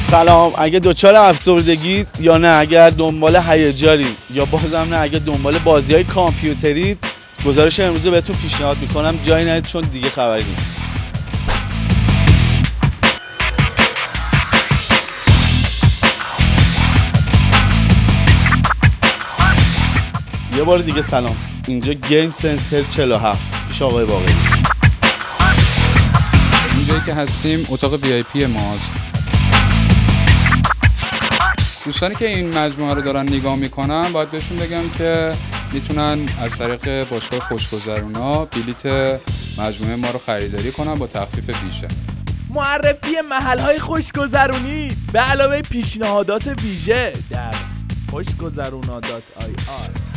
سلام. اگه دچار افسردگی یا نه، اگر دنبال هیجانی یا بازم نه اگه دنبال بازی‌های کامپیوتری، گزارش امروز بهتون پیشنهاد میکنم جایی نرید چون دیگه خبری نیست. یه بار دیگه سلام. اینجا گیم سنتر 47 پیش آقای باقری. اینجایی که هستیم اتاق VIP ماست. دوستانی که این مجموعه رو دارن نگاه میکنن باید بهشون بگم که میتونن از طریق باشگاه خوشگذرونا بلیت مجموعه ما رو خریداری کنن با تخفیف ویژه. معرفی محل‌های خوشگذرونی به علاوه پیشنهادات ویژه در خوشگذرونا.ir